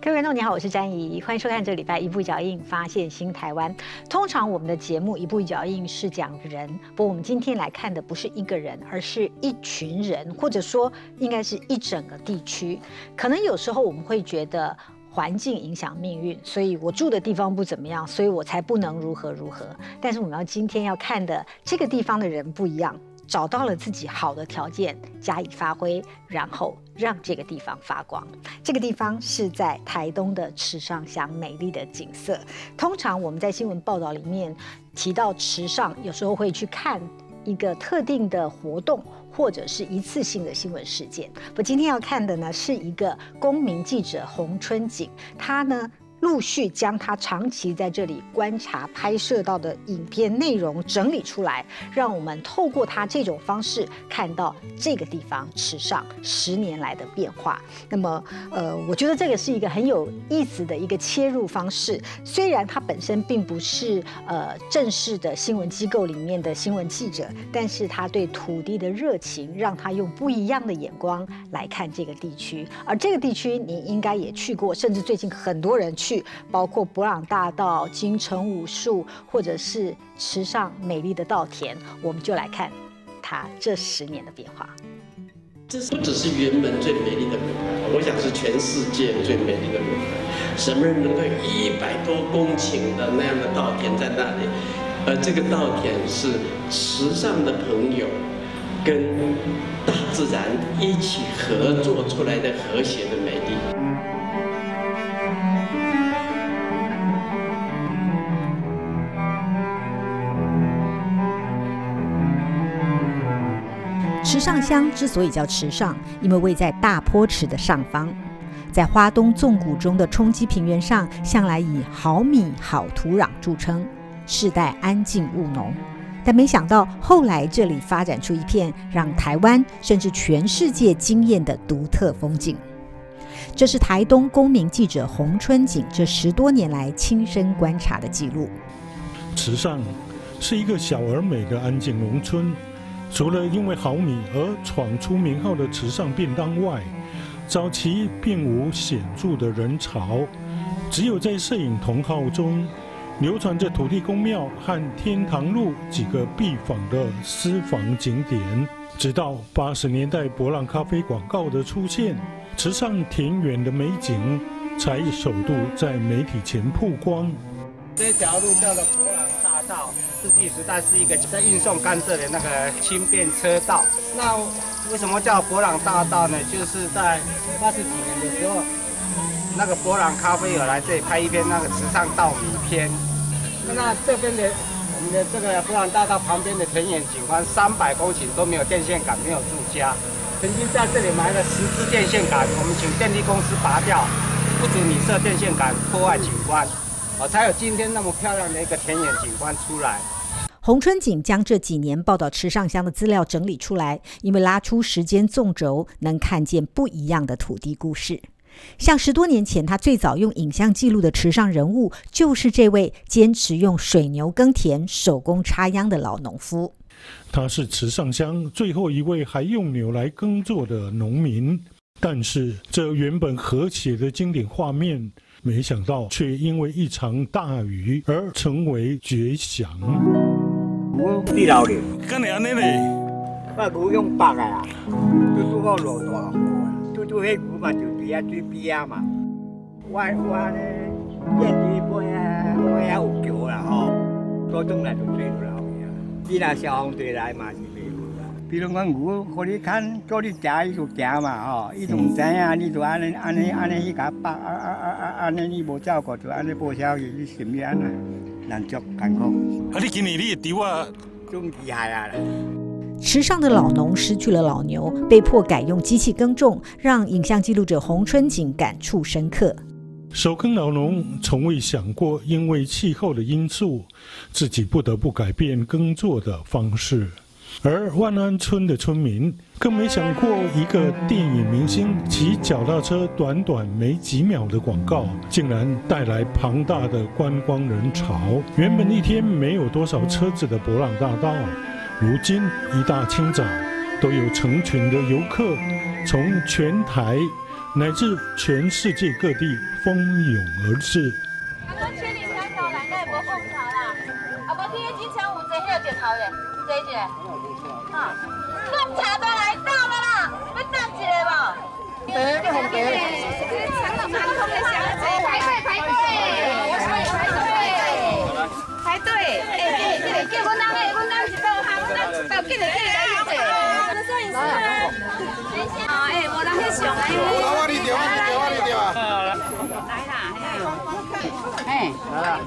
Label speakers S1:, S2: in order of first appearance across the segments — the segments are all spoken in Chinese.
S1: 各位观众你好，我是詹怡，欢迎收看这个礼拜一步一脚印发现新台湾。通常我们的节目一步一脚印是讲人，不过我们今天来看的不是一个人，而是一群人，或者说应该是一整个地区。可能有时候我们会觉得环境影响命运，所以我住的地方不怎么样，所以我才不能如何如何。但是我们今天要看的这个地方的人不一样，找到了自己好的条件加以发挥，然后让这个地方发光。这个地方是在台东的池上乡，美丽的景色。通常我们在新闻报道里面提到池上，有时候会去看一个特定的活动或者是一次性的新闻事件。我今天要看的呢是一个公民记者洪春景，他呢陆续将他长期在这里观察拍摄到的影片内容整理出来，让我们透过他这种方式看到这个地方池上10年来的变化。那么我觉得这个是一个很有意思的一个切入方式。虽然他本身并不是正式的新闻机构里面的新闻记者，但是他对土地的热情让他用不一样的眼光来看这个地区。而这个地区你应该也去过，甚至最近很多人去，包括伯朗大道、金城武树，或者是池上美丽的稻田，我们就来看它这10年的变化。
S2: 这不只是原本最美丽的舞台，我想是全世界最美丽的舞台。什么人能够100多公顷的那样的稻田在那里？而这个稻田是池上的朋友跟大自然一起合作出来的和谐的美丽。
S1: 池上乡之所以叫池上，因为位在大坡池的上方，在花东纵谷中的冲积平原上，向来以好米好土壤著称，世代安静务农。但没想到后来这里发展出一片让台湾甚至全世界惊艳的独特风景。这是台东公民记者洪春景这10多年来亲身观察的记录。
S3: 池上是一个小而美的安静农村，除了因为好米而闯出名号的池上便当外，早期并无显著的人潮，只有在摄影同好中流传着土地公庙和天堂路几个必访的私房景点。直到80年代伯朗咖啡广告的出现，池上田园的美景才首度在媒体前曝光。
S4: 这条路叫做伯朗大道，世纪时代是一个在运送甘蔗的那个轻便车道。那为什么叫伯朗大道呢？就是在80几年的时候，那个伯朗咖啡有来这里拍一篇那个池上稻米篇。那这边的我们的这个伯朗大道旁边的田园景观300公顷都没有电线杆，没有住家。曾经在这里埋了10支电线杆，我们请电力公司拔掉，不准你设电线杆，破坏景观。才有今天那么漂亮的一个田园景观出来。
S1: 洪春景将这几年报道池上乡的资料整理出来，因为拉出时间纵轴，能看见不一样的土地故事。像10多年前他最早用影像记录的池上人物，就是这位坚持用水牛耕田、手工插秧的老农夫。
S3: 他是池上乡最后一位还用牛来耕作的农民，但是这原本和谐的经典画面，没想到却因为一场大雨而成为绝响。
S4: 地老了，
S3: 干你安尼嘞？
S4: 我牛用白的啦，拄好落大雨，拄迄牛嘛就伫遐水边啊嘛。我呢，见伫尾啊有桥啦吼，都转来就水就流去啊。你若消防队来嘛是袂有啦。比如讲牛，互你牵，叫你食，伊就行嘛吼，伊就唔知影，你就安尼去甲绑，安尼你无照顾，就安尼报销去，你心里安尼难足艰苦。
S3: 你今年你丢啊？
S4: 种厉害啊！
S1: 池上的老农失去了老牛，被迫改用机器耕种，让影像记录者洪春景感触深刻。
S3: 手耕老农从未想过，因为气候的因素，自己不得不改变耕作的方式。而万安村的村民更没想过，一个电影明星骑脚踏车短短没几秒的广告，竟然带来庞大的观光人潮。原本一天没有多少车子的伯朗大道，如今一大清早都有成群的游客从全台乃至全世界各地蜂拥而至。
S5: 千里迢迢来，该无奉茶啦？啊，无天经常有坐迄个石头的，坐一下。哈，奉茶都来到了啦，要等一下无？
S6: 茶，红茶。长龙的小姐，排队，排队。哎，叫阮人一道哈，阮人一道，紧来去坐。摄影师啊！哎，无人去上来。我你调。来啦，哎，来啦，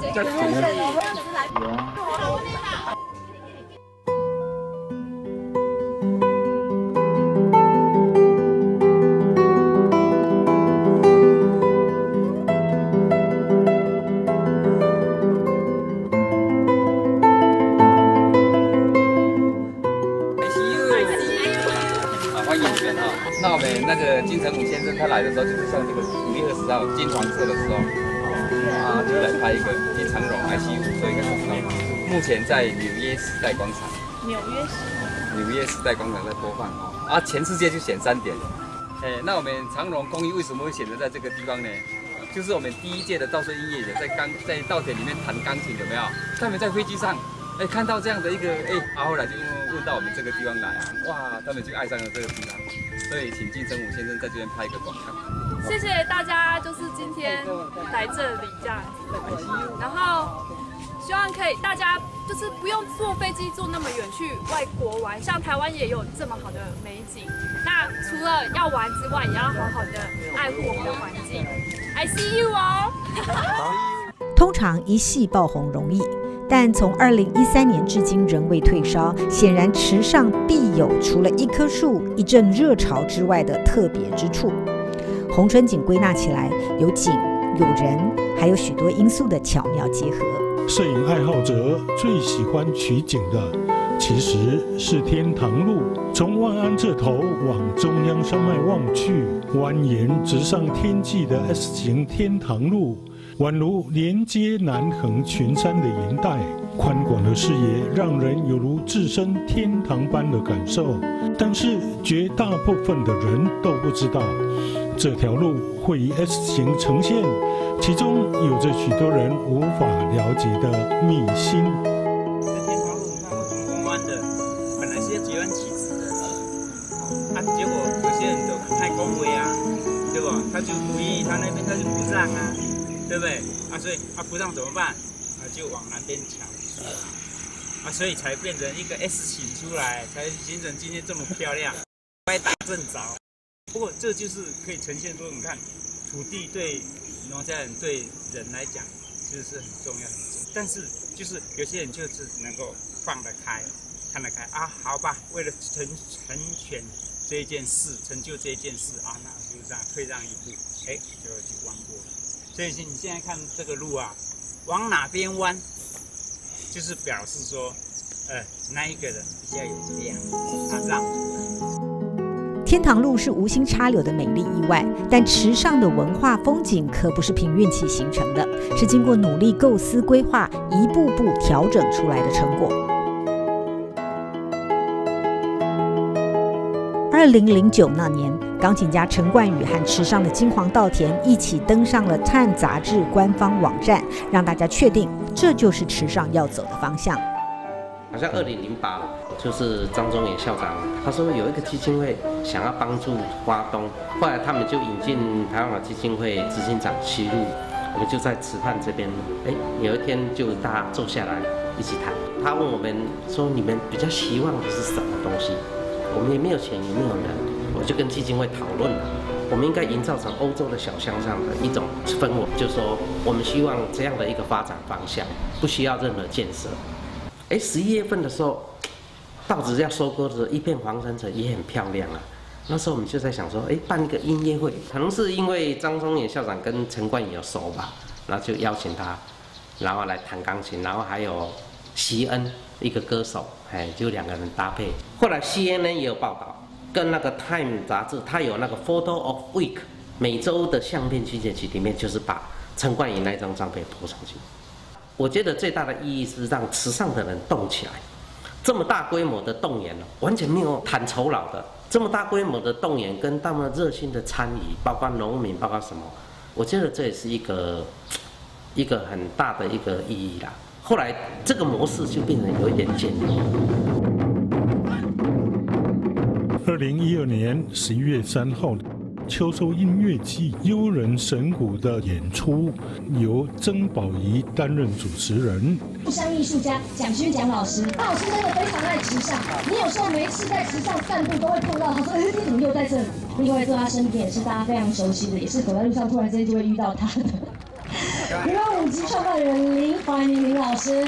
S7: 那我们那个金城武先生他来的时候，就是像这个5月20号金黄色的时候，就来拍一个以长荣 ICU 做一个广告。目前在纽约时代广场，纽约时代广场在播放全世界就选3点。那我们长荣公益为什么会选择在这个地方呢？就是我们第1届的稻穗音乐节在稻田里面弹钢琴，有没有？他们在飞机上。看到这样的一个后来就问到我们这个地方来哇，他们就爱上了这个地方，所以请金城武先生在这边拍一个广告。
S8: 谢谢大家，就是今天来这里这样子，然后希望可以大家就是不用坐飞机坐那么远去外国玩，像台湾也有这么好的美景。那除了要玩之外，也要好好的爱护我们的环境。I see you 哦。
S1: 通常一夕爆红容易。但从2013年至今仍未退烧，显然池上必有除了一棵树、一阵热潮之外的特别之处。红春景归纳起来，有景、有人，还有许多因素的巧妙结合。
S3: 摄影爱好者最喜欢取景的，其实是天堂路。从万安这头往中央山脉望去，蜿蜒直上天际的 S 型天堂路。宛如连接南横群山的沿带，宽广的视野让人有如置身天堂般的感受。但是绝大部分的人都不知道，这条路会以 S 型呈现，其中有着许多人无法了解的秘辛。
S9: 天堂路你看会转弯的，本来是要截弯起直的，结果有些人就太恭维对吧？他就故意他那边他就不让对不对？所以不让怎么办？就往南边抢所以才变成一个 S 型出来，才形成今天这么漂亮，歪打正着。不过这就是可以呈现说，你看土地对农家人对人来讲就是很重要，但是就是有些人就是能够放得开，看得开好吧，为了成全这一件事，成就这一件事那就这样退让一步，就会去弯过了。所以你现在看这个路往哪边弯，就是表示说，那一个人比较有量，他让出来。
S1: 天堂路是无心插柳的美丽意外，但池上的文化风景可不是凭运气形成的，是经过努力构思规划，一步步调整出来的成果。2009那年，钢琴家陈冠宇和池上的金黄稻田一起登上了《Time》杂志官方网站，让大家确定这就是池上要走的方向。
S10: 好像2008，就是张忠远校长，他说有一个基金会想要帮助花东，后来他们就引进台湾好基金会执行长齐路，我们就在池畔这边，有一天就大家坐下来一起谈，他问我们说：“你们比较希望的是什么东西？”我们也没有钱，也没有人，我就跟基金会讨论了，我们应该营造成欧洲的小乡上的一种氛围，就是说我们希望这样的一个发展方向，不需要任何建设。11月份的时候，稻子要收割的时候，一片黄橙橙也很漂亮那时候我们就在想说，办一个音乐会，可能是因为张忠远校长跟陈冠宇有熟吧，然后就邀请他，然后来弹钢琴，然后还有席恩一个歌手，就2个人搭配。后来 CNN 也有报道，跟那个 Time 杂志，它有那个 Photo of Week 每周的相片集结集里面，就是把陈冠宇那张照片播上去。我觉得最大的意义是让池上的人动起来，这么大规模的动员完全没有谈酬劳的， 这么大规模的动员跟那么热心的参与，包括农民，包括什么，我觉得这也是一个很大的一个意义啦。后来这个模式就变成有一点建立。
S3: 2012年11月3号。秋收音乐季悠人神鼓的演出由曾宝仪担任主持人。
S11: 像艺术家蒋勋蒋老师，他老师真的非常爱时尚。你有时候没事在时尚散步都会碰到他，说：“哎，你怎么又在这里？”另外坐他身边也是大家非常熟悉的，也是走在路上突然之间就会遇到他的。娱乐5级创办人林怀民林老师，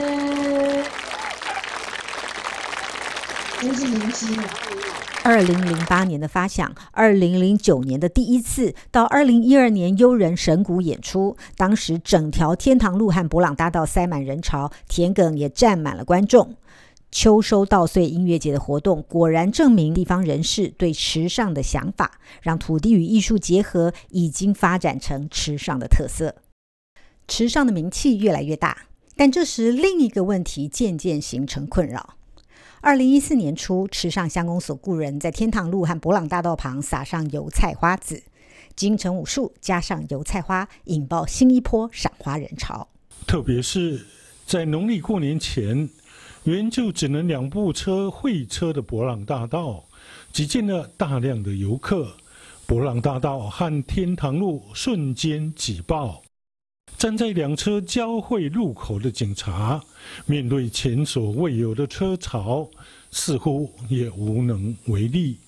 S11: 真是明星啊
S1: ！2008年的发想，2009年的第一次，到2012年悠人神鼓演出，当时整条天堂路和伯朗大道塞满人潮，田埂也站满了观众。秋收稻穗音乐节的活动果然证明地方人士对池上的想法，让土地与艺术结合，已经发展成池上的特色。池上的名气越来越大，但这时另一个问题渐渐形成困扰。2014年初，池上乡公所雇人在天堂路和伯朗大道旁撒上油菜花籽，京城武术加上油菜花，引爆新一波赏花人潮。
S3: 特别是在农历过年前，原就只能2部车会车的伯朗大道，挤进了大量的游客，伯朗大道和天堂路瞬间挤爆。站在2车交汇路口的警察，面对前所未有的车潮，似乎也无能为力。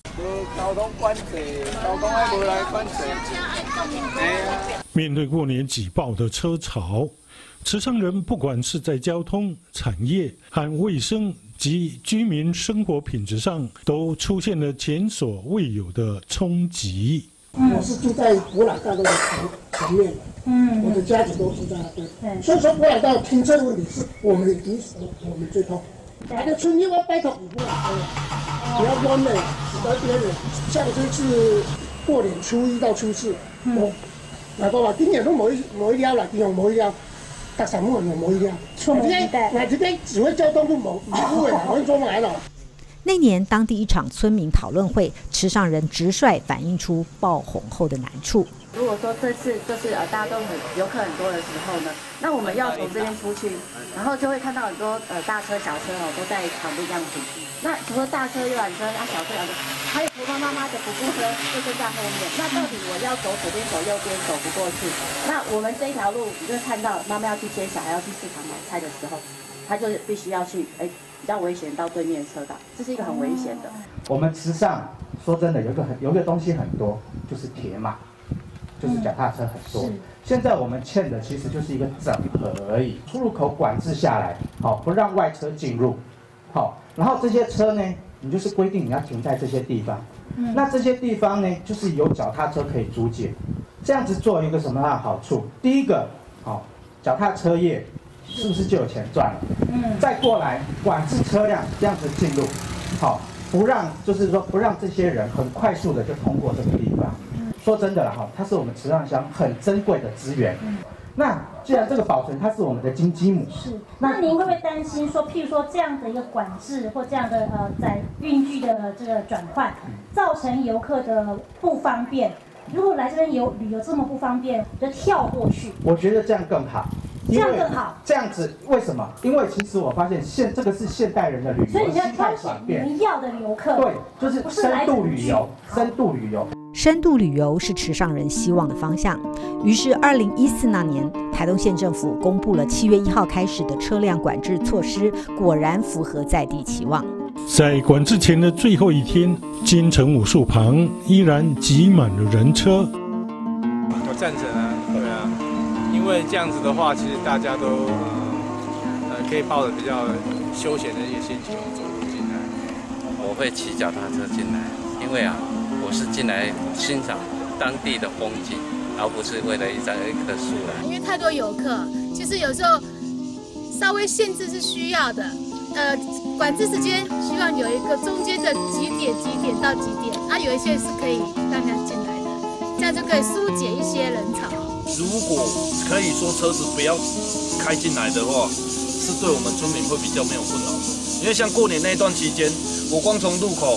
S3: 面对过年挤爆的车潮，池上人不管是在交通、产业和卫生及居民生活品质上，都出现了前所未有的冲击。
S12: 我是住在伯朗大道的前面，我的家庭都住在那边，所以说伯朗大道停车问题是我们最痛。来个春节我拜托伯朗大道，不要弯的，在边的，像这次过年初1到初4，来讲话今年都冇一條啦，今年冇一條，特sản冇人冇一條，來這邊指揮交通都冇會啦，我做埋了。
S1: 那年当地一场村民讨论会，池上人直率反映出爆红后的难处。
S13: 如果说这次就是大家都游客很多的时候呢，那我们要从这边出去，然后就会看到很多大车小车都在旁边这样停。那除了大车游览车小车还有婆婆妈妈的补顾车就跟在后面。那到底我要走左边走右边走不过去，那我们这一条路你就看到妈妈要去接小孩要去市场买菜的时候，她就必须要去比较危险到对面车道，这是一个很危险的。
S14: 我们池上说真的有一个东西很多，就是铁马，就是脚踏车很多。现在我们欠的其实就是一个整合而已，出入口管制下来，好不让外车进入，好，然后这些车呢，你就是规定你要停在这些地方，那这些地方呢，就是有脚踏车可以租借，这样子做有一个什么样的好处？第一个，好，脚踏车业。是不是就有钱赚了？再过来管制车辆这样子进入，好，不让这些人很快速的就通过这个地方。说真的啦，它是我们池上乡很珍贵的资源。那既然这个保存它是我们的金鸡母，
S11: 是。那您会不会担心说，譬如说这样的一个管制或这样的载运具的这个转换，造成游客的不方便？如果来这边旅游这么不方便，就跳过去。
S14: 我觉得这样更好。
S11: 这样更好。
S14: 这样子为什么？因为其实我发现这个是现代人的旅游，
S11: 所以你要挑选你们要的游客。
S14: 对，就是深度旅游，深度旅游。
S1: 深度旅游是池上人希望的方向。于是2014那年，台东县政府公布了7月1号开始的车辆管制措施，果然符合在地期望。
S3: 在管制前的最后一天，金城武术旁依然挤满了人车。
S15: 我赞成啊，对啊。因为这样子的话，其实大家都可以抱着比较休闲的一个心情走路进来。
S10: 我会骑脚踏车进来，因为我是进来欣赏当地的风景，而不是为了一棵树来。
S16: 因为太多游客，其实有时候稍微限制是需要的。管制时间希望有一个中间的几点到几点，有一些是可以让他进来的，这样就可以疏解一些人潮。
S17: 如果可以说车子不要开进来的话，是对我们村民会比较没有困扰的。因为像过年那段期间，我光从路口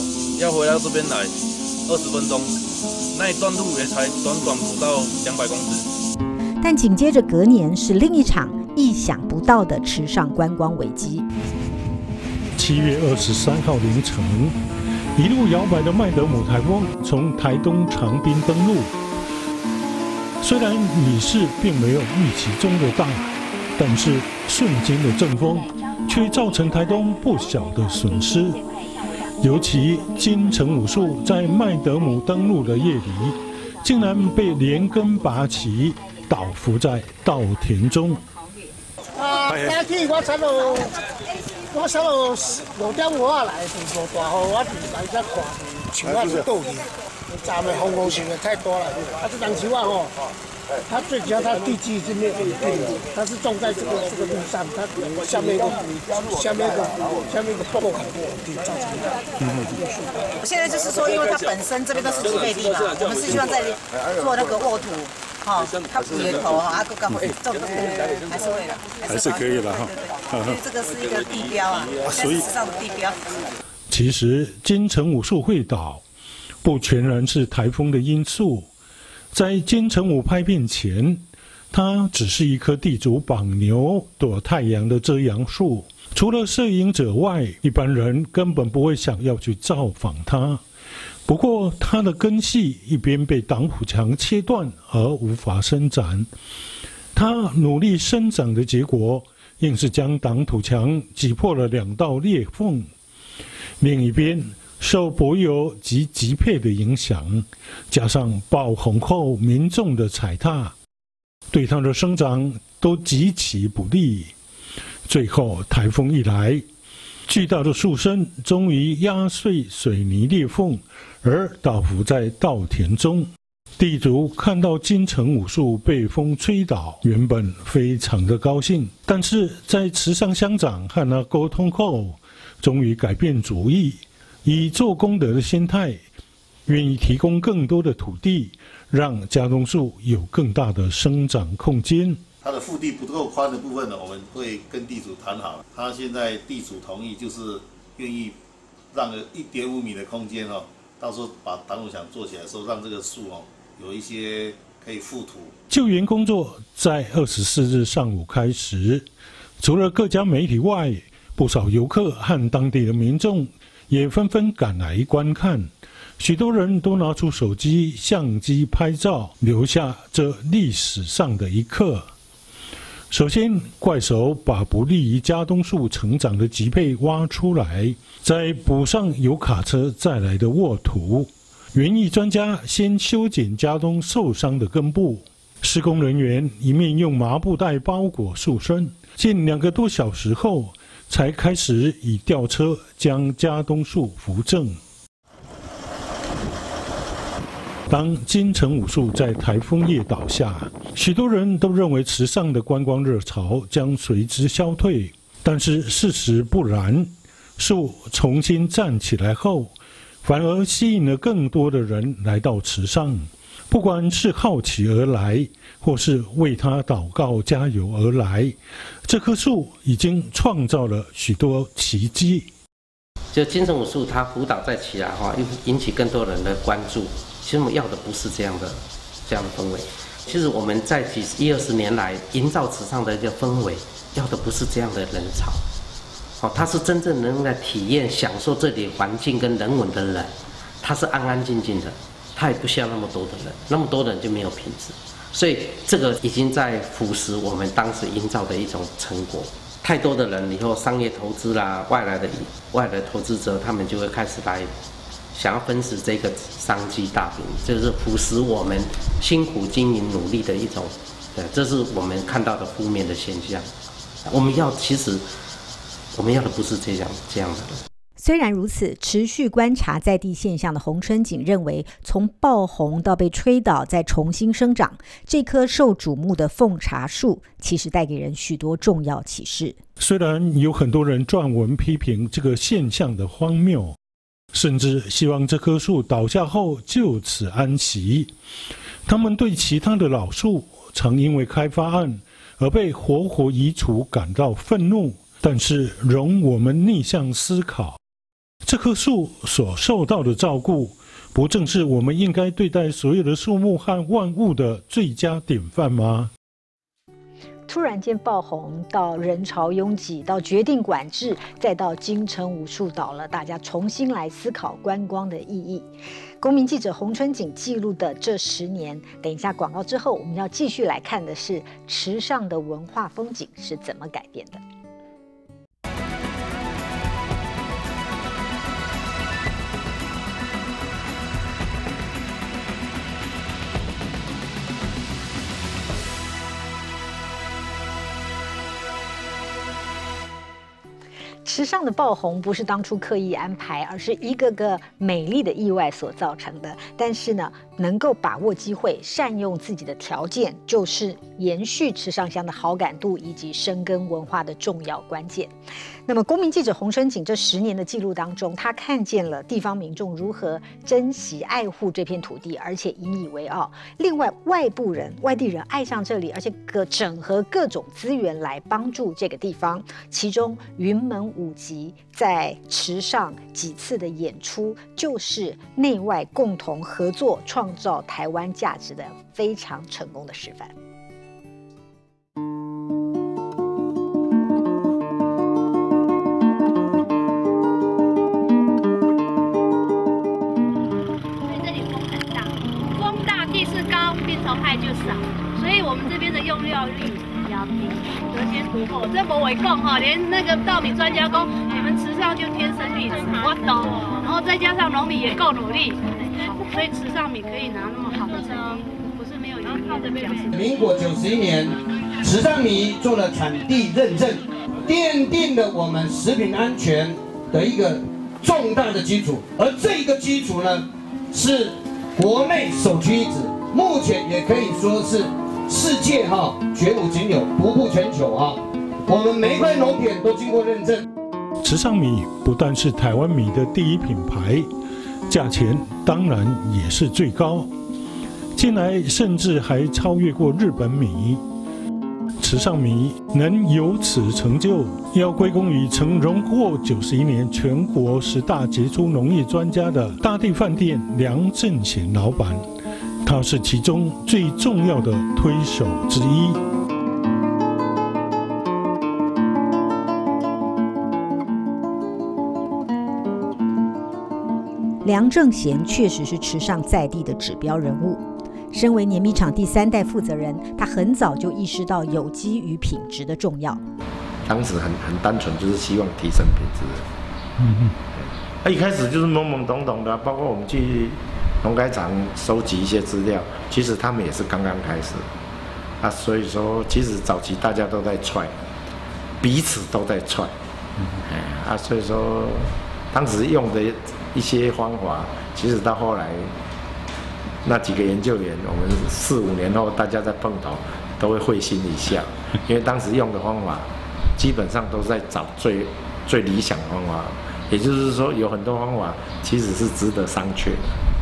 S17: 要回到这边来20分钟，那一段路也才短不到200公尺。
S1: 但紧接着隔年是另一场意想不到的池上观光危机。
S3: 7月23号凌晨，一路摇摆的麦德姆台风从台东长滨登陆。虽然雨势并没有预期中的大，但是瞬间的阵风却造成台东不小的损失。尤其金城武树在麦德姆登陆的夜里，竟然被连根拔起，倒伏在稻田中。
S12: 天气我差不多6点5啊来，是无大雨，我来这看，树啊是倒去，站的风树的太多了。这张树啊它最主要它地基是没有稳定的，它是种在这个路上，它下面一个破坎不稳定，造成的。
S18: 现在就是说，因为它本身这边都是植被地嘛，我们是希望在做那个沃土。它补源头干嘛种还是会的，
S3: 还是可以的哈。
S18: 这个是一个地标啊，在史上的地标。
S3: 其实金城武树会倒，不全然是台风的因素。在金城武拍片前，它只是一棵地主绑牛躲太阳的遮阳树。除了摄影者外，一般人根本不会想要去造访它。不过，它的根系一边被挡土墙切断而无法伸展，它努力生长的结果，硬是将挡土墙挤破了2道裂缝。另一边，受柏油及瘠配的影响，加上爆红后民众的踩踏，对它的生长都极其不利。最后，台风一来，巨大的树身终于压碎水泥裂缝，而倒伏在稻田中。地主看到金城武树被风吹倒，原本非常的高兴，但是在池上乡长和他沟通后，终于改变主意，以做功德的心态，愿意提供更多的土地，让佳冬树有更大的生长空间。
S19: 它的腹地不够宽的部分呢，我们会跟地主谈好。他现在地主同意，就是愿意让1.5米的空间到时候把挡土墙做起来的时候，让这个树有一些可以覆土。
S3: 救援工作在24日上午开始，除了各家媒体外，不少游客和当地的民众也纷纷赶来观看。许多人都拿出手机、相机拍照，留下这历史上的一刻。首先，怪手把不利于佳冬树成长的瘠配挖出来，再补上由卡车载来的沃土。园艺专家先修剪佳冬受伤的根部，施工人员一面用麻布袋包裹树身，近2个多小时后，才开始以吊车将佳冬树扶正。当金城武树在台风夜倒下，许多人都认为池上的观光热潮将随之消退，但是事实不然。树重新站起来后，反而吸引了更多的人来到池上，不管是好奇而来，或是为它祷告加油而来，这棵树已经创造了许多奇迹。
S10: 就金城武树它辅导再起来引起更多人的关注。其实我们要的不是这样的氛围，其实我们在10-20年来营造池上的一个氛围，要的不是这样的人潮。他是真正能来体验、享受这里环境跟人文的人，他是安安静静的，他也不需要那么多的人，那么多的人就没有品质。所以这个已经在腐蚀我们当时营造的一种成果。太多的人以后商业投资啦，外来的投资者，他们就会开始来想要分食这个商机大饼，就是腐蚀我们辛苦经营努力的一种，这是我们看到的负面的现象。其实我们要的不是这样的人。
S1: 虽然如此，持续观察在地现象的洪春景认为，从爆红到被吹倒再重新生长，这棵受瞩目的凤茶树其实带给人许多重要启示。
S3: 虽然有很多人撰文批评这个现象的荒谬，甚至希望这棵树倒下后就此安息，他们对其他的老树曾因为开发案而被活活移除感到愤怒。但是容我们逆向思考， 这棵树所受到的照顾，不正是我们应该对待所有的树木和万物的最佳典范吗？
S1: 突然间爆红，到人潮拥挤，到决定管制，再到金城武树倒了，大家重新来思考观光的意义。公民记者洪春景记录的这10年，等一下广告之后，我们要继续来看的是池上的文化风景是怎么改变的。池上的爆红不是当初刻意安排，而是一个个美丽的意外所造成的。但是呢，能够把握机会，善用自己的条件，就是延续池上乡的好感度以及深耕文化的重要关键。那么，公民记者洪春景这10年的记录当中，他看见了地方民众如何珍惜爱护这片土地，而且引以为傲。另外，外地人爱上这里，而且整合各种资源来帮助这个地方。其中，云门舞集在池上几次的演出，就是内外共同合作创造台湾价值的非常成功的示范。
S20: 害就少，所以我们这边的用料率比较低，得先独厚。这不为供哈，连那个稻米专家说，你们池上就天生丽质，我懂。然后再加上农民也够努力，所以池上米可以拿那么好的成绩，不是没有原因的。
S21: 民国91年，池上米做了产地认证，奠定了我们食品安全的一个重大的基础。而这个基础呢，是国内首屈一指。目前也可以说是世界绝无仅有，独步全球我们每一块农田都经过认证。
S3: 池上米不但是台湾米的第一品牌，价钱当然也是最高，近来甚至还超越过日本米。池上米能有此成就，要归功于曾荣获91年全国10大杰出农业专家的大地饭店梁正贤老板。他是其中最重要的推手之一。
S1: 梁正贤确实是池上在地的指标人物。身为碾米厂第3代负责人，他很早就意识到有机与品质的重要。
S22: 当时很单纯，就是希望提升品质。一开始就是懵懵懂懂的，包括我们去农改场收集一些资料，其实他们也是刚刚开始所以说其实早期大家都在踹，彼此都在踹所以说当时用的一些方法，其实到后来那几个研究员，我们4、5年后大家在碰头都会会心一笑，因为当时用的方法基本上都在找最理想的方法，也就是说有很多方法其实是值得商榷的。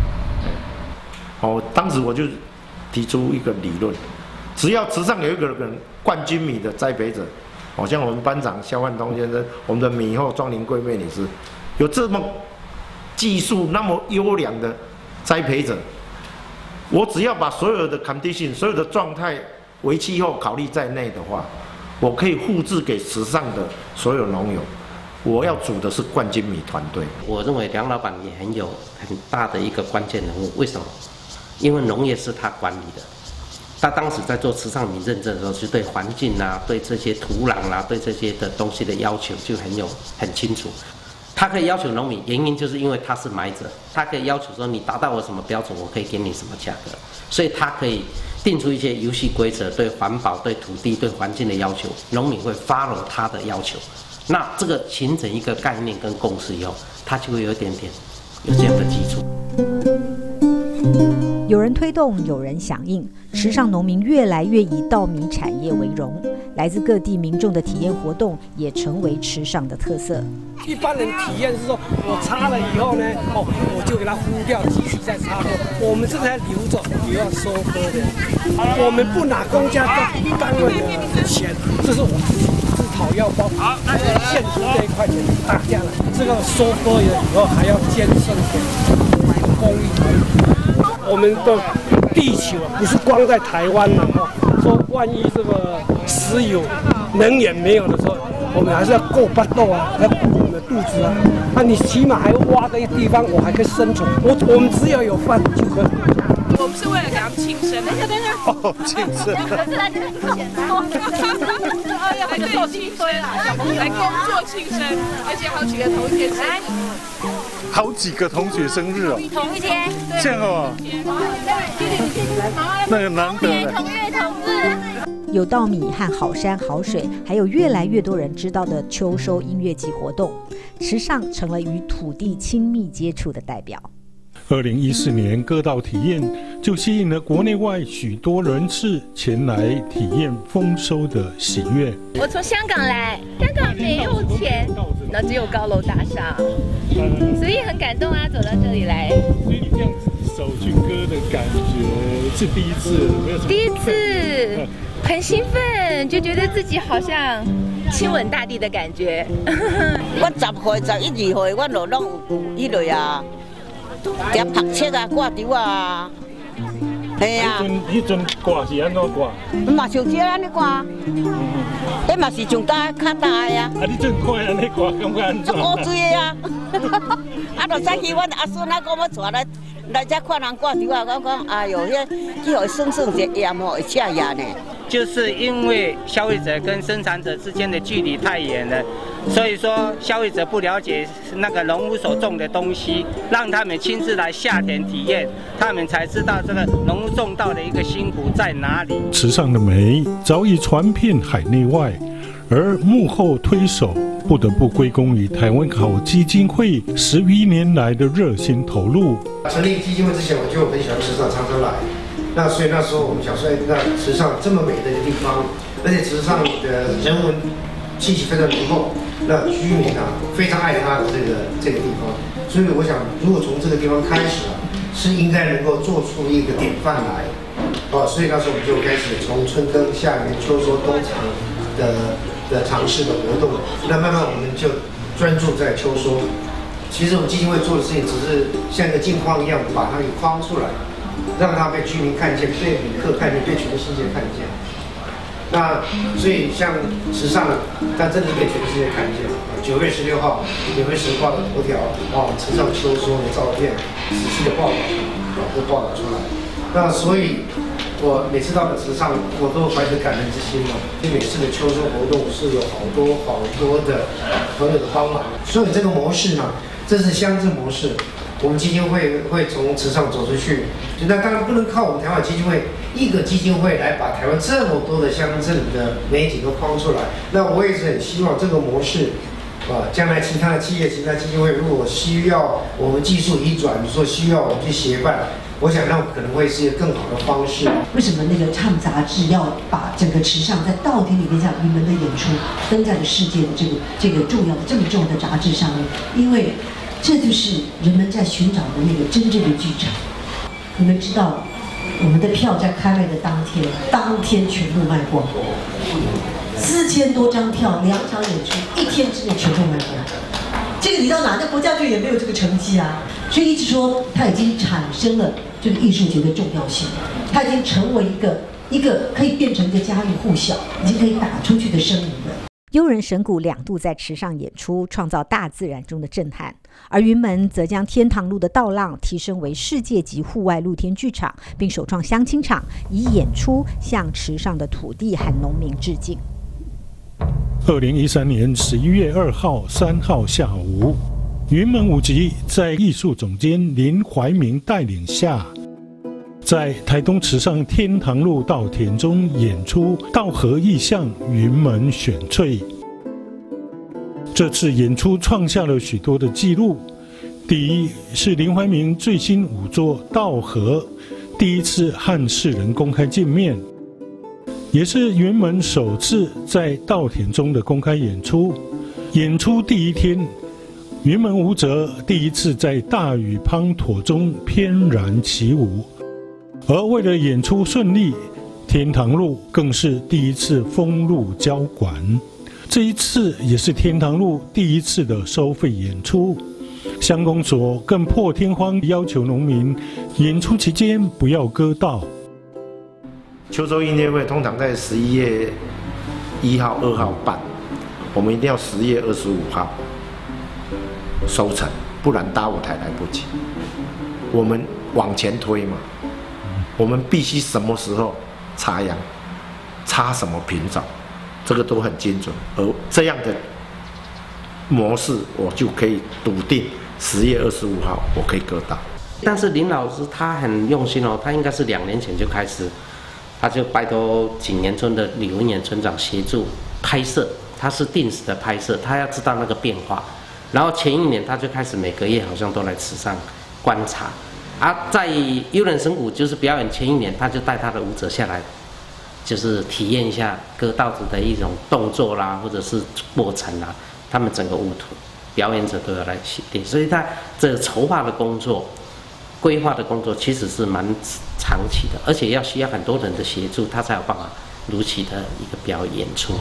S22: 当时我就提出一个理论，只要池上有一个人冠军米的栽培者，像我们班长肖万东先生，我们的米后庄林桂妹女士，有这么技术那么优良的栽培者，我只要把所有的 condition、所有的状态、为气候考虑在内的话，我可以复制给池上的所有农友。我要组的是冠军米团队。
S10: 我认为梁老板也很大的一个关键人物，为什么？因为农业是他管理的，他当时在做池上米认证的时候，是对环境对这些土壤对这些的东西的要求就很清楚。他可以要求农民，原因就是因为他是买者，他可以要求说你达到我什么标准，我可以给你什么价格，所以他可以定出一些游戏规则，对环保、对土地、对环境的要求，农民会 follow 他的要求。那这个形成一个概念跟共识以后，它就会有这样的基础。有人推动，有人响应，池上农民越来越以稻米产业为荣。
S1: 来自各地民众的体验活动也成为池上的特色。
S2: 一般人体验是说，我擦了以后呢，我就给它敷掉，继续再擦。我们这个还留着，也要收割的。我们不拿公家单位的钱，这是我自讨腰包。现出这一块钱大家了，这个收割了以后还要捐赠给公益团体。我们的地球不是光在台湾了说万一这个石油能源没有的时候，我们还是要够巴豆啊，要顾我们的肚子啊。那你起码还挖个地方，我还可以生存。我们只要有饭就可以。
S8: 我们是为了给他们庆生。等一下。
S22: 哦，庆生。
S8: 是来这边庆生。来做庆生啦，小朋友来工作庆生，而且好几个同学生日。
S22: 好几个同学生日哦。
S8: 同一天。
S22: 这样哦。那个难得的。
S8: 同月同日。
S1: 有稻米和好山好水，还有越来越多人知道的秋收音乐季活动，池上成了与土地亲密接触的代表。
S3: 2014年，各道体验就吸引了国内外许多人士前来体验丰收的喜悦。
S4: 我从香港来，香港没有钱，那只有高楼大厦，所以很感动啊，走到这里来。
S3: 所以你这样子手去割的感觉是第一次，没有什么？
S4: 第一次，很兴奋，就觉得自己好像亲吻大地的感觉。
S23: 我10岁、11、2岁，我就拢有迄类啊。点拍切啊，挂条啊，系啊。
S3: 迄阵挂是安怎挂？
S23: 嘛像这安尼挂，迄嘛是上大较大的啊。
S3: 啊，你阵看安尼挂，感觉安怎？
S23: 古锥的啊，啊，就早起阮阿孙仔讲要带来遮看人挂条啊，我讲哎哟，迄互算算一盐吼会吃盐呢。
S9: 就是因为消费者跟生产者之间的距离太远了，所以说消费者不了解那个农夫所种的东西，让他们亲自来下田体验，他们才知道这个农夫种稻的一个辛苦在哪里。
S3: 池上的美早已传遍海内外，而幕后推手不得不归功于台湾好基金会11年来的热心投入。
S22: 成立基金会之前，我就很喜欢池上，常常来。那所以那时候我们想说，那池上这么美的一个地方，而且池上的人文气息非常浓厚，那居民啊非常爱它的这个地方，所以我想，如果从这个地方开始啊，是应该能够做出一个典范来，所以那时候我们就开始从春耕、夏耘、秋收、冬藏的尝试的活动，那慢慢我们就专注在秋收。其实我们基金会做的事情，只是像一个镜框一样，把它给框出来。让它被居民看见，被旅客看见，被全世界看见。那所以像池上，它真的是被全世界看见。9月16号，纽约时报的头条，池上秋收的照片，仔细的报道，都报道出来。那所以，我每次到了池上，我都怀着感恩之心嘛。因为每次的秋收活动是有好多的朋友的帮忙，所以这个模式呢，这是乡镇模式。我们基金会从池上走出去，那当然不能靠我们台湾基金会一个基金会来把台湾这么多的乡镇的美景都框出来。那我也是很希望这个模式，将来其他的企业、其他基金会如果需要我们技术移转，说需要我们去协办，我想那可能会是一个更好的方式。
S24: 为什么那个唱杂志要把整个池上在稻田里面这样云门的演出登在了世界的这个重要的这么重要的杂志上面？因为这就是人们在寻找的那个真正的剧场。你们知道，我们的票在开卖的当天全部卖光，4000多张票，2场演出，1天之内全部卖光。这个你到哪个国家队也没有这个成绩啊！所以一直说，它已经产生了这个艺术节的重要性，它已经成为一个可以变成一个家喻户晓，已经可以打出去的声音了。
S1: 悠人神鼓2度在池上演出，创造大自然中的震撼。而云门则将天堂路的稻浪提升为世界级户外露天剧场，并首创相亲场，以演出向池上的土地和农民致敬。
S3: 2013年11月2号、3号下午，云门舞集在艺术总监林怀民带领下，在台东池上天堂路稻田中演出稻禾意象云门选粹。这次演出创下了许多的纪录。第一是林怀民最新舞作《稻禾》第一次和世人公开见面。 也是云门首次在稻田中的公开演出。演出第一天，云门舞者第一次在大雨滂沱中翩然起舞，而为了演出顺利，天堂路更是第一次封路交管。这一次也是天堂路第一次的收费演出，乡公所更破天荒要求农民演出期间不要割稻。
S22: 秋收音乐会通常在11月1号、2号办，我们一定要10月25号收成，不然搭舞台来不及。我们往前推嘛，我们必须什么时候插秧，插什么品种，这个都很精准。而这样的模式，我就可以笃定10月25号我可以割稻。
S10: 但是林老师他很用心哦，他应该是2年前就开始。他就拜托景延村的李文衍村长协助拍摄，他是定时的拍摄，他要知道那个变化。然后前1年他就开始每个月好像都来池上观察，在悠人神鼓就是表演前1年，他就带他的舞者下来，就是体验一下割稻子的一种动作啦，或者是过程啦，他们整个舞图表演者都要来写定，所以他这筹划的工作、规划的工作其实是蛮长期的，而且需要很多人的协助，他才有办法如期的一个表演出。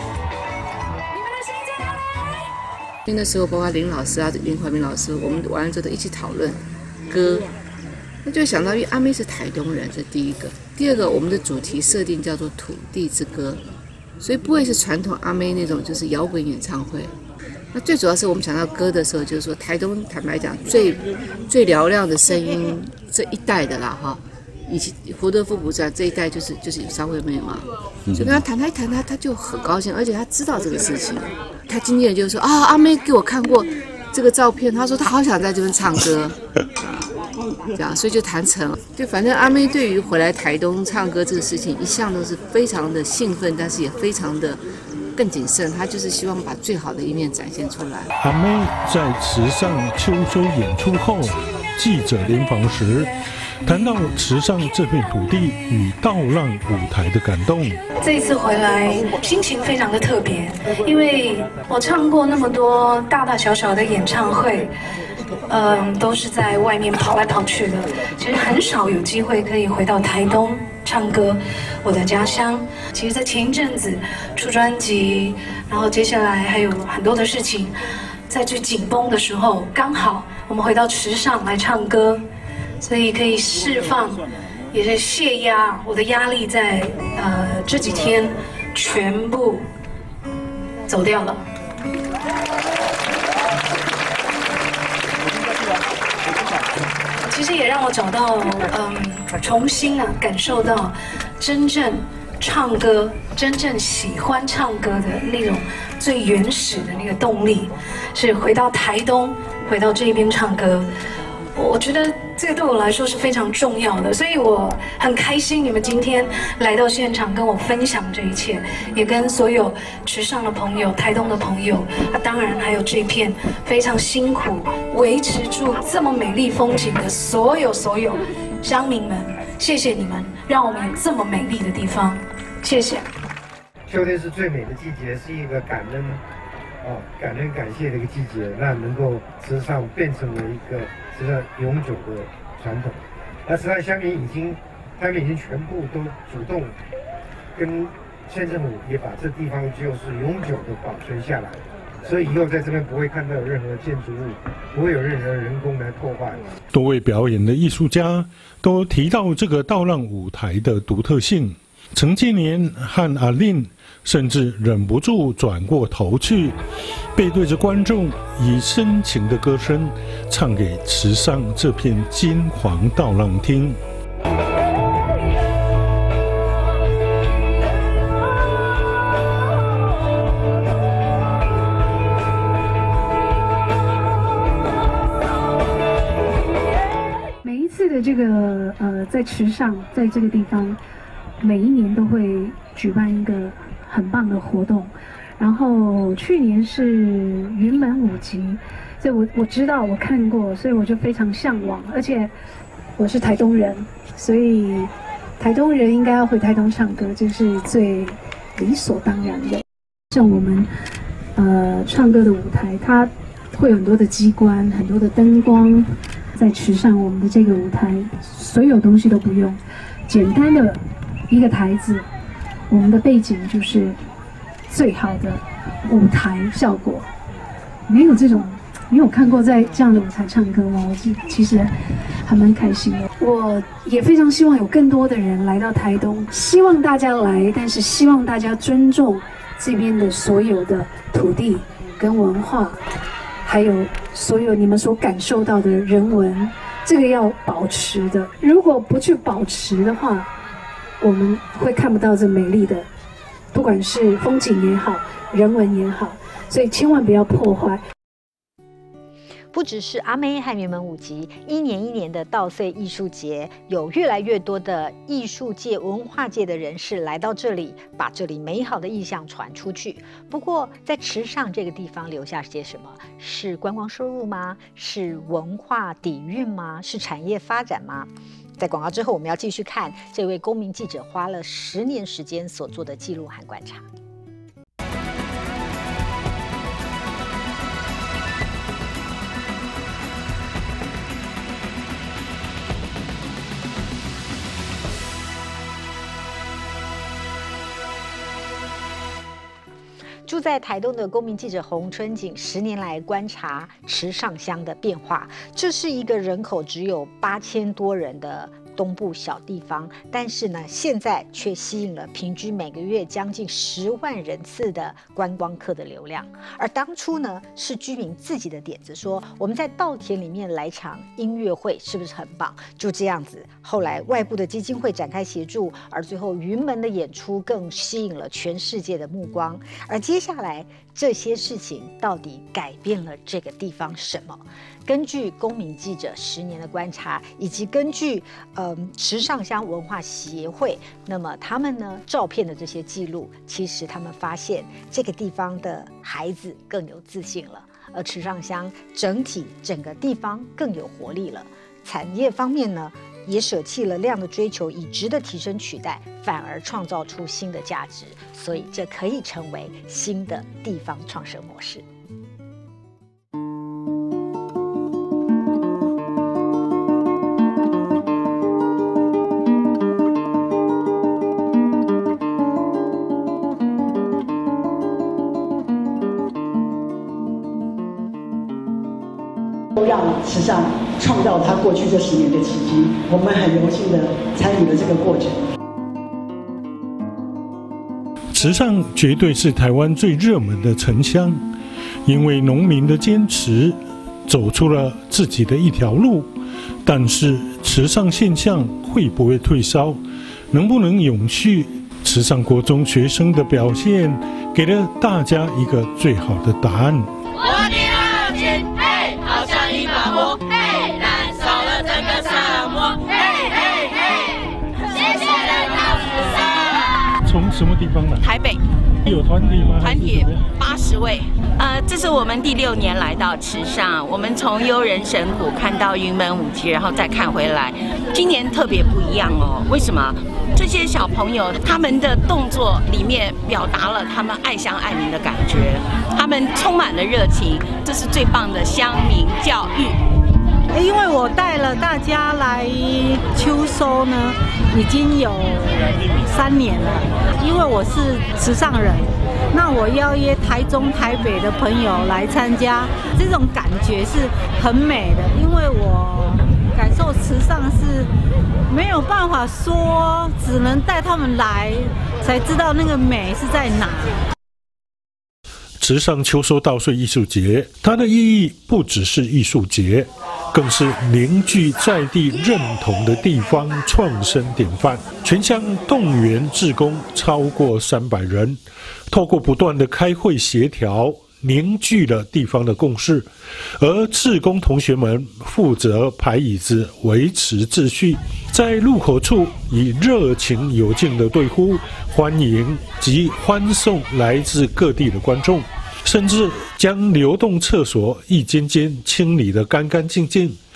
S5: 那时候包括林老师啊、林怀民老师，我们完了之后都一起讨论歌，那就想到，因为阿妹是台东人，这第一个；第二个，我们的主题设定叫做土地之歌，所以不会是传统阿妹那种就是摇滚演唱会。那最主要是我们想到歌的时候，就是说台东坦白讲最嘹亮的声音这一代的啦哈。以前胡德夫部长这一代就是张惠妹嘛，就跟他谈一谈，他就很高兴，而且他知道这个事情。他经纪人就说啊，阿妹给我看过这个照片，他说他好想在这边唱歌，这样，所以就谈成了。就反正阿妹对于回来台东唱歌这个事情，一向都是非常的兴奋，但是也非常的更谨慎，他就是希望把最好的一面展现出来。
S3: 阿妹在池上秋收演出后，记者联访时谈到池上这片土地与稻浪舞台的感动。
S6: 这一次回来心情非常的特别，因为我唱过那么多大大小小的演唱会，都是在外面跑来跑去的，其实很少有机会可以回到台东唱歌，我的家乡。其实在前一阵子出专辑，然后接下来还有很多的事情，在最紧绷的时候，刚好我们回到池上来唱歌，所以可以释放，也是泄压，我的压力在这几天全部走掉了。其实也让我找到重新感受到真正唱歌、真正喜欢唱歌的那种最原始的那个动力，是回到台东，回到这边唱歌。我觉得这个对我来说是非常重要的，所以我很开心你们今天来到现场跟我分享这一切，也跟所有池上的朋友、台东的朋友，当然还有这片非常辛苦维持住这么美丽风景的所有乡民们，谢谢你们，让我们有这么美丽的地方，谢谢。
S7: 秋天是最美的季节，是一个感恩感谢的一个季节，那能够池上变成了一个池上永久的传统。而池上乡民他们已经全部都主动跟县政府也把这地方就是永久的保存下来，所以以后在这边不会看到有任何建筑物，不会有任何人工来破坏。
S3: 多位表演的艺术家都提到这个稻浪舞台的独特性。陈建年和阿令甚至忍不住转过头去，背对着观众，以深情的歌声唱给池上这片金黄稻浪听。
S6: 每一次的这个在池上，在这个地方，每一年都会举办一个很棒的活动，然后去年是云门舞集，所以我知道我看过，所以我就非常向往，而且我是台东人，所以
S11: 台东人应该要回台东唱歌，这是最理所当然的。像我们唱歌的舞台，它会有很多的机关，很多的灯光，在池上我们的这个舞台，所有东西都不用，简单的一个台子，我们的背景就是最好的舞台效果。没有看过在这样的舞台唱歌吗？我其实还蛮开心的。我也非常希望有更多的人来到台东，希望大家来，但是希望大家尊重这边的所有的土地跟文化，还有所有你们所感受到的人文，这个要保持的。如果不去保持的话，我们会看不到这美丽的，不管是风景也好，人文也好，所以千万不要破坏。
S1: 不只是阿妹和云门舞集，一年一年的稻穗艺术节，有越来越多的艺术界、文化界的人士来到这里，把这里美好的意象传出去。不过，在池上这个地方留下些什么？是观光收入吗？是文化底蕴吗？是产业发展吗？在广告之后，我们要继续看这位公民记者花了10年时间所做的记录和观察。住在台东的公民记者洪春景10年来观察池上乡的变化。这是一个人口只有8000多人的东部小地方，但是呢，现在却吸引了平均每个月将近10万人次的观光客的流量。而当初呢，是居民自己的点子，说我们在稻田里面来场音乐会，是不是很棒？就这样子，后来外部的基金会展开协助，而最后云门的演出更吸引了全世界的目光。而接下来这些事情到底改变了这个地方什么？根据公民记者10年的观察，以及根据池上乡文化协会，那么他们呢照片的这些记录，其实他们发现这个地方的孩子更有自信了，而池上乡整个地方更有活力了。产业方面呢，也舍弃了量的追求，以质的提升取代，反而创造出新的价值，所以这可以成为新的地方创生模式。
S13: 让池上创造他过去这10年的奇迹，我们很荣幸的参与了这个过程。
S3: 池上绝对是台湾最热门的城乡，因为农民的坚持，走出了自己的一条路。但是池上现象会不会退烧，能不能永续？池上国中学生的表现，给了大家一个最好的答案。
S14: 我的热情，嘿，好像一把火，嘿，燃烧了整个沙漠，嘿嘿嘿，谢谢来到池上。
S3: 从什么地方来？
S15: 台北。
S3: 有团体吗？
S15: 团体80位。这是我们第6年来到池上，我们从悠人神谷看到云门舞集，然后再看回来。今年特别不一样哦，为什么？这些小朋友他们的动作里面表达了他们爱乡爱民的感觉，他们充满了热情，这是最棒的乡民教育。
S25: 因为我带了大家来秋收呢，已经有3年了。因为我是池上人，那我邀约台中、台北的朋友来参加，这种感觉是很美的。因为我感受池上是没有办法说，只能带他们来，才知道那个美是在哪。
S3: 池上秋收稻穗艺术节，它的意义不只是艺术节，更是凝聚在地认同的地方创生典范。全乡动员志工超过300人，透过不断的开会协调，凝聚了地方的共识。而志工同学们负责排椅子，维持秩序，在路口处以热情有劲的对呼欢迎及欢送来自各地的观众，甚至将流动厕所一间间清理得干干净净。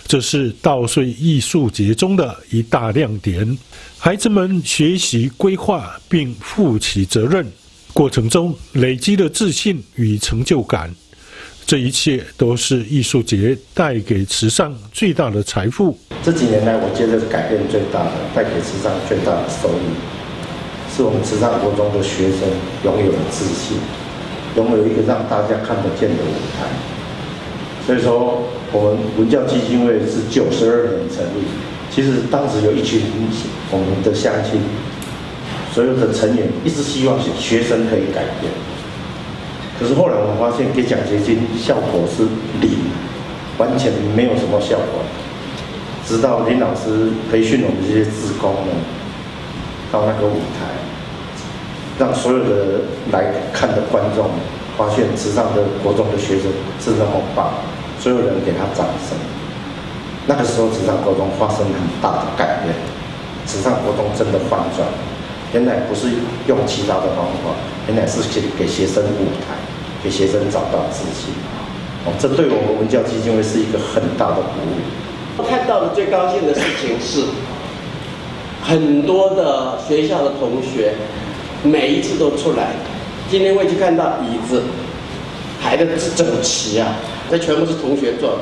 S3: 这是稻穗艺术节中的一大亮点。孩子们学习规划并负起责任，过程中累积了自信与成就感。这一切都是艺术节带给池上最大的财富。
S22: 这几年来，我觉得改变最大的，带给池上最大的收益，是我们池上国中的学生拥有了自信，拥有一个让大家看得见的舞台。所以说，我们文教基金会是92年成立。其实当时有一群我们的乡亲，所有的成员一直希望学生可以改变。可是后来我们发现，给奖学金效果是零，完全没有什么效果。直到林老师培训我们这些志工呢，到那个舞台，让所有的来看的观众发现池上的国中的学生是那么棒，所有人给他掌声。那个时候，池上国中发生很大的改变，池上国中真的翻转。原来不是用其他的方法，原来是给学生舞台，给学生找到自信。这对我们文教基金会是一个很大的鼓舞。
S12: 我看到的最高兴的事情是，很多的学校的同学每一次都出来。今天会去看到椅子排的整齐啊，这全部是同学做的。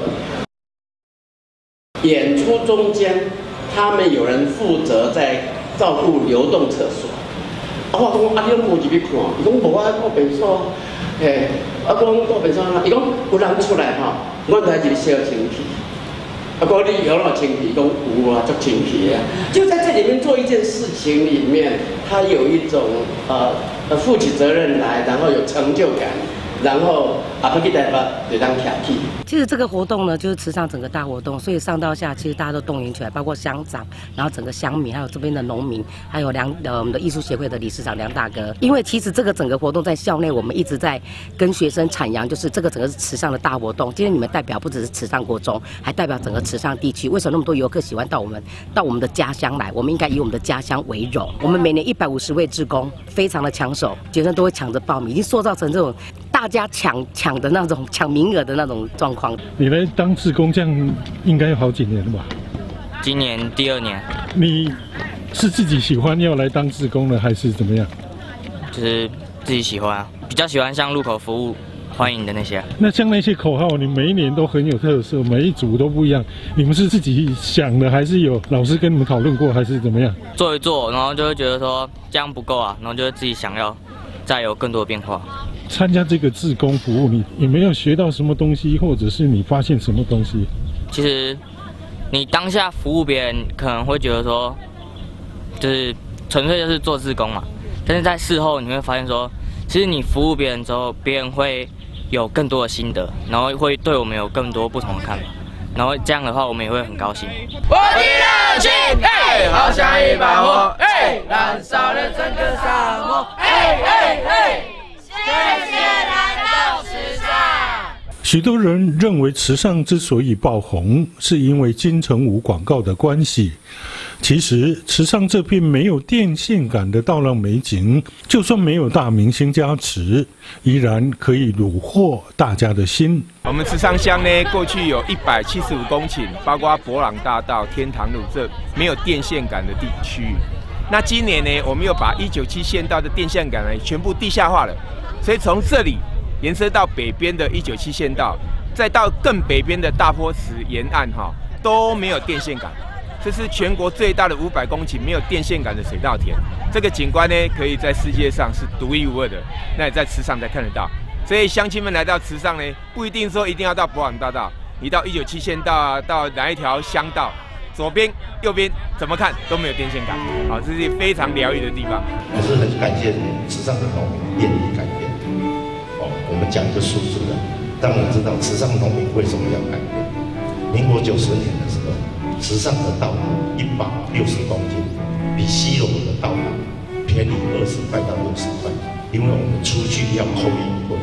S12: 演出中间，他们有人负责在照顾流动厕所。我讲你拢无入去看，伊讲无啊，顾便所，嘿，我讲顾便所，伊讲有人出来吼，我来入去小清气。我讲你有哪清气？伊讲有啊，足清气啊。就在这里面做一件事情里面，他有一种负起责任来，然后有成就感。然后
S16: 其实这个活动呢，就是池上整个大活动，所以上到下其实大家都动员起来，包括乡长，然后整个乡民，还有这边的农民，还有我们的艺术协会的理事长梁大哥。因为其实这个整个活动在校内，我们一直在跟学生阐扬，就是这个整个是池上的大活动。今天你们代表不只是池上国中，还代表整个池上地区。为什么那么多游客喜欢到我们的家乡来？我们应该以我们的家乡为荣。我们每年150位志工，非常的抢手，学生都会抢着报名，已经塑造成这种大家抢的那种抢名额的那种状况。
S3: 你来当志工这样应该有好几年了吧？
S17: 今年第2年。你
S3: 是自己喜欢要来当志工的，还是怎么样？
S17: 就是自己喜欢啊，比较喜欢像路口服务欢迎的那些。
S3: 那像那些口号，你每一年都很有特色，每一组都不一样。你们是自己想的，还是有老师跟你们讨论过，还是怎么样？
S17: 做一做，然后就会觉得说这样不够啊，然后就会自己想要再有更多的变化。
S3: 参加这个志工服务，你有没有学到什么东西，或者是你发现什么东西？
S17: 其实你当下服务别人，可能会觉得说，就是纯粹就是做志工嘛。但是在事后你会发现说，其实你服务别人之后，别人会有更多的心得，然后会对我们有更多不同的看法。然后这样的话，我们也会很高兴。
S14: 我的热情，哎，好像一把火，哎，燃烧了整个沙漠，哎哎哎。谢谢来到池上。
S3: 许多人认为池上之所以爆红，是因为金城武广告的关系。其实，池上这片没有电线杆的稻浪美景，就算没有大明星加持，依然可以虏获大家的心。
S18: 我们池上乡呢，过去有175公顷，包括博朗大道、天堂路这没有电线杆的地区。那今年呢，我们又把197县道的电线杆呢全部地下化了。所以从这里延伸到北边的197县道，再到更北边的大坡池沿岸都没有电线杆。这是全国最大的500公顷没有电线杆的水稻田。这个景观呢，可以在世界上是独一无二的，那也在池上才看得到。所以乡亲们来到池上呢，不一定说一定要到博朗大道，你到197县道啊，到哪一条乡道，左边、右边怎么看都没有电线杆。好，这是非常疗愈的地方。
S22: 我是很感谢池上的农民愿意改变。我们讲一个数字的，当然知道池上农民为什么要改变。民国90年的时候，池上的稻谷160公斤，比西螺的稻谷便宜20块到60块，因为我们出去要扣运费。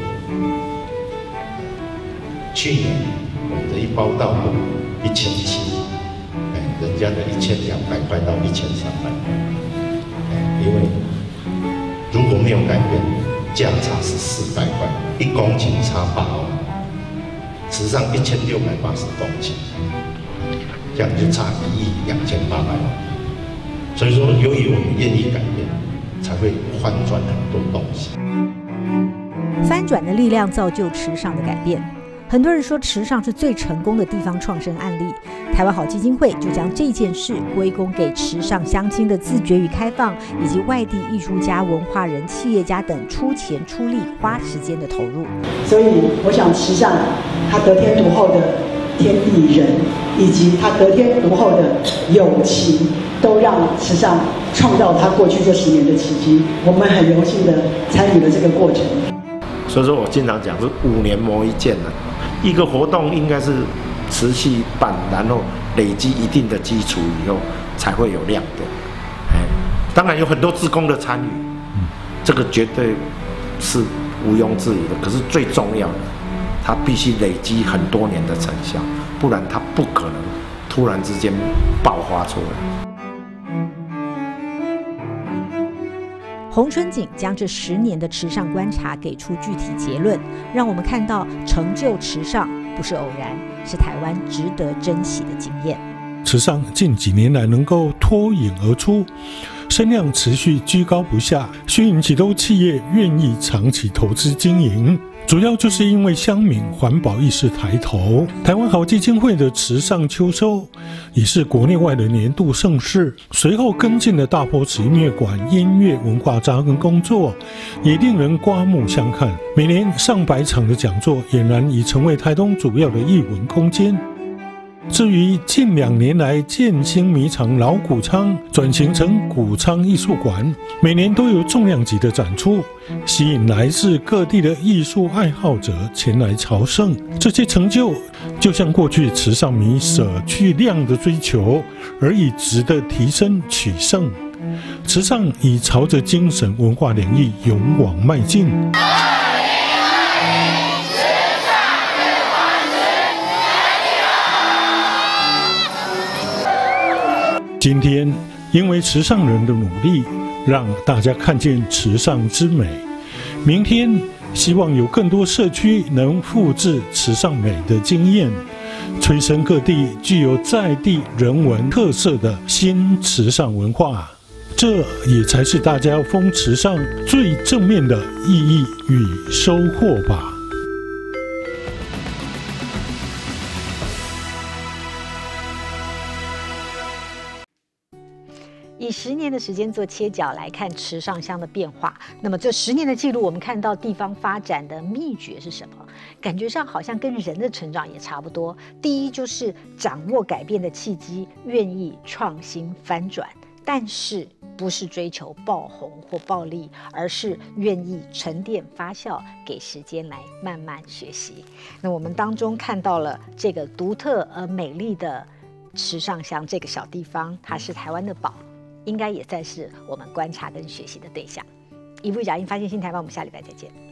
S22: 去年我们的一包稻谷1700，人家的1200块到1300块，因为如果没有改变，价差是400块，1公顷差8万，池上1680公顷， 这样就差1亿2800万。所以说，由于我们愿意改变，才会翻转很多东西。
S1: 翻转的力量造就池上的改变。很多人说池上是最成功的地方创生案例，台湾好基金会就将这件事归功给池上乡亲的自觉与开放，以及外地艺术家、文化人、企业家等出钱出力、花时间的投入。
S13: 所以，我想池上他得天独厚的天地人，以及他得天独厚的友情，都让池上创造他过去这10年的奇迹。我们很荣幸的参与了这个过程。
S22: 所以说我经常讲是5年磨一剑了。一个活动应该是持续办，然后累积一定的基础以后，才会有亮点。当然有很多志工的参与，这个绝对是毋庸置疑的。可是最重要的，它必须累积很多年的成效，不然它不可能突然之间爆发出来。
S1: 洪春景将这10年的池上观察给出具体结论，让我们看到成就池上不是偶然，是台湾值得珍惜的经验。
S3: 池上近几年来能够脱颖而出，声量持续居高不下，吸引许多企业愿意长期投资经营。主要就是因为乡民环保意识抬头。台湾好基金会的池上秋收也是国内外的年度盛事，随后跟进的大坡池音乐馆音乐文化扎根工作也令人刮目相看，每年上百场的讲座俨然已成为台东主要的艺文空间。至于近2年来建兴迷场老谷仓转型成谷仓艺术馆，每年都有重量级的展出，吸引来自各地的艺术爱好者前来朝圣。这些成就就像过去池上迷舍去量的追求，而以质的提升取胜。池上已朝着精神文化领域勇往迈进。今天因为池上人的努力，让大家看见池上之美。明天希望有更多社区能复制池上美的经验，催生各地具有在地人文特色的新池上文化。这也才是大家封池上最正面的意义与收获吧。
S1: 以10年的时间做切角来看池上乡的变化，那么这10年的记录，我们看到地方发展的秘诀是什么？感觉上好像跟人的成长也差不多。第一就是掌握改变的契机，愿意创新翻转，但是不是追求爆红或暴利，而是愿意沉淀发酵，给时间来慢慢学习。那我们当中看到了这个独特而美丽的池上乡这个小地方，它是台湾的宝，应该也再是我们观察跟学习的对象。一步一脚印，发现新台湾，我们下礼拜再见。